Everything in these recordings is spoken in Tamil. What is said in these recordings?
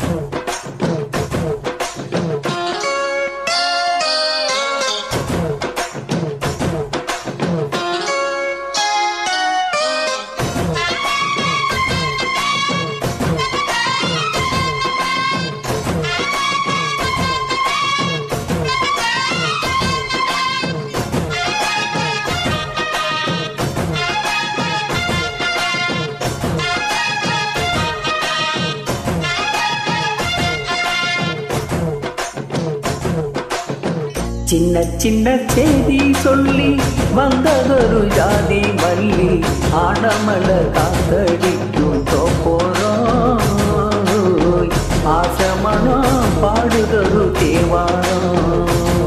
சின்ன சின்ன செய்தி சொல்லி வந்ததொரு ஜாதி மல்லி ஆனமல காத்தடிக்கும் தோப்போரோய் ஆசமனம் பாடுதொரு தேவாரம்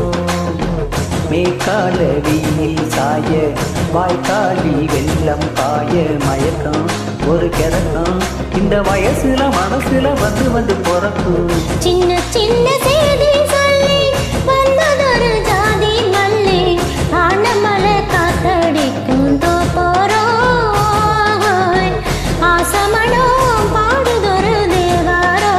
மேற்கால வீயில் சாய வாய்க்காலி வெள்ளம் பாய மயக்கம் ஒரு கிடக்கம் இந்த வயசுல மனசுல வந்து வந்து பிறக்கும் சின்ன சின்ன செய்தி சொல்லி வந்ததொரு ஜாதி மல்லி ஆனமல காத்தடிக்கும் தோப்போரோய் ஆசமனோ பாடுதொரு தேவாரோ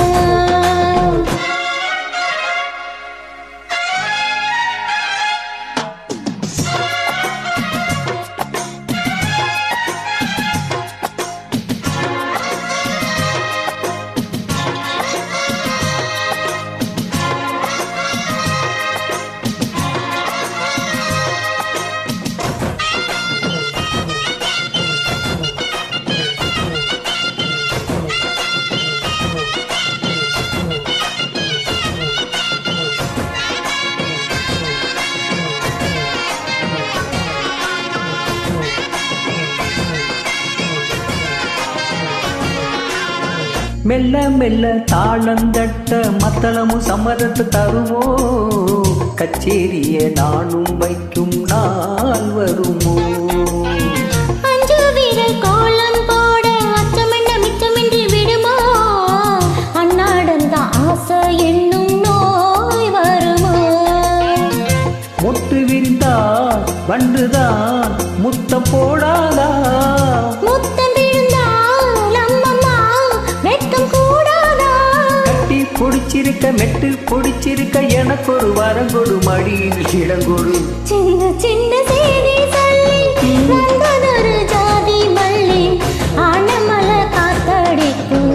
மெல்ல மெல்ல தாளந்தட்ட மத்தளமும் சம்மதத்தை தருமோ கச்சேரிய நானும் வைக்கும் நாள் வருமோ அஞ்சு வீரல் கோலம் போட அச்சமென்ன மிச்சமின்றி விடுமோ அன்னாடந்த ஆசை என்னும் நோய் வருமோ மொட்டு விரிந்தா வண்டுதான் முத்தம் போடாதா முத்தம் விழுந்தால் அம்மம்மா வெட்கம் கூடாதா கட்டி பொடிச்சிருக்க மெட்டு பொடிச்சிருக்க எனக்கு ஒரு வரங்கொடு மடியில் இடங்கொடு சின்ன சின்ன செய்தி சொல்லி வந்ததொரு ஜாதி மல்லி ஆனமல காத்தடிக்கும்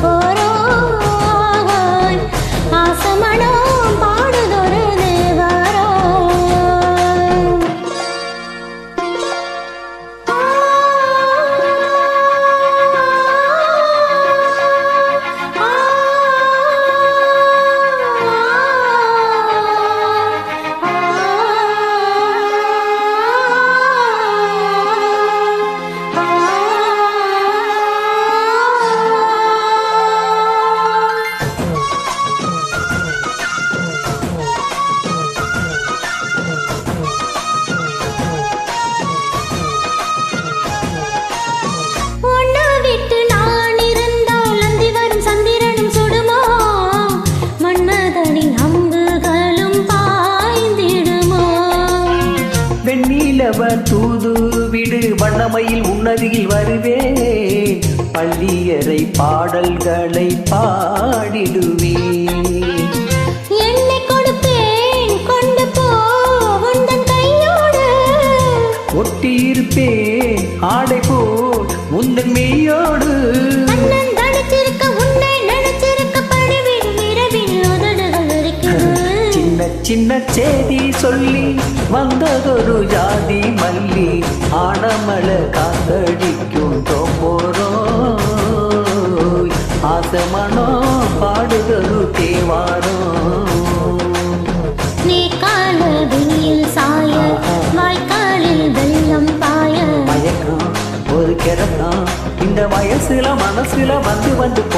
தோப்போரோய் ஆசமனோ பாடுதொரு தேவாரோ தூது விடு வண்ணமையில் உன்னதியில் வருவேன் பள்ளியறை பாடல்களை பாடிடுவேன் என்னை கொடுப்பேன் கொண்டு போ உந்தன் கையோடு ஒட்டியிருப்பேன் ஆடை போ உந்தன் மெய்யோடு அண்ணன் தனித்திருக்க உன்னை நினைச்சிருக்க பணிவில் இரவில் உதடுகள் இருக்கிறது சின்ன சின்ன செய்தி சொல்லி வந்ததொரு ஜாதி மல்லி ஆனமல காத்தடிக்கும் தோப்போரோய் ஆசமனோ பாடுதொரு தேவாரோ நீ கால வெயில் சாய வாய்க்காலில் வெள்ளம் பாய மயக்கம் ஒரு கிடக்கம் இந்த வயசுல மனசுல வந்து வந்து